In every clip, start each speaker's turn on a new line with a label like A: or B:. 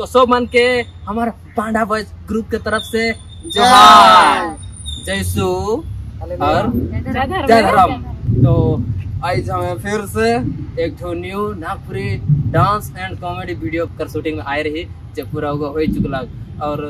A: तो सब मन के हमारे पांडा बॉयज ग्रुप के तरफ से जोहार, जयसू और जय धर्म। तो आज हमें फिर से एक new Nagpuri dance and comedy video कर शूटिंग में आए रही जो पूरा हो चुकला। और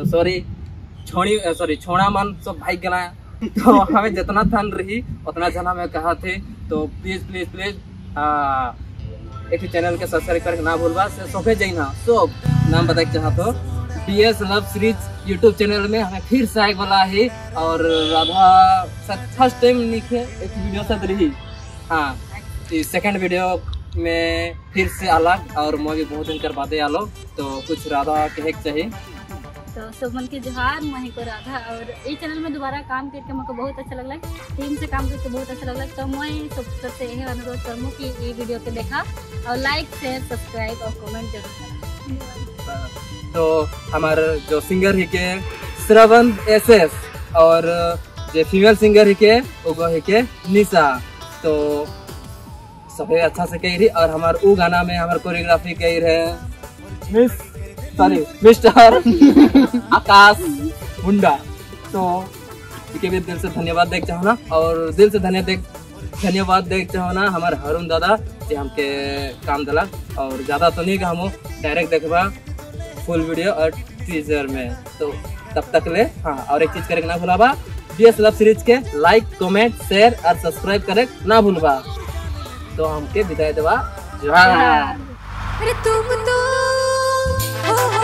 A: छोड़ा मन सब भाई गला तो हमें जितना थन रही उतना जना में कहा थे। तो प्लीज प्लीज प्लीज एक चैनल के सब्सक्राइब करके ना भूलबा से सोफे जाइना सब नाम बताए चाह तो DS love series YouTube channel में हमें फिर से आए वाला है। और राधा फर्स्ट टाइम लिखे एक वीडियो सब रही। हाँ सेकंड वीडियो में फिर से अलग और मैं भी बहुत दिन कर बातें आलो तो कुछ राधा कहे चाहिए।
B: तो सब मन के जोहार, मैं को राधा। और इस चैनल में दोबारा काम करके मुझे बहुत अच्छा लगला, टीम से काम करके बहुत अच्छा लगला। तो मैं सबसे यही अनुरोध करूँ कि ये वीडियो के देखा और लाइक शेयर सब्सक्राइब और कमेंट जरूर करना।
A: तो हमारे जो सिंगर ही के श्रवण SS और जो फीमेल सिंगर ही के वो ही के निशा। तो सभी अच्छा से कही रही। और हमारे वो गाना में हमारे कोरियोग्राफी कही रहे मिस्टर आकाश मुंडा। तो इनके भी दिल से धन्यवाद देख चाहो ना। और दिल से धन्यवाद देख चाहो ना हमारे हरुण दादा जी हमके काम दिला। और ज़्यादा तो नहीं हम डायरेक्ट देखबा फुल वीडियो और टीजर में। तो तब तक ले हाँ और एक चीज़ करे ना भूलाबा DS लव सीरीज के लाइक कमेंट शेयर और सब्सक्राइब करे ना भूलबा। तो हमके विदाई देवा जोहार।
C: अरे तुम तो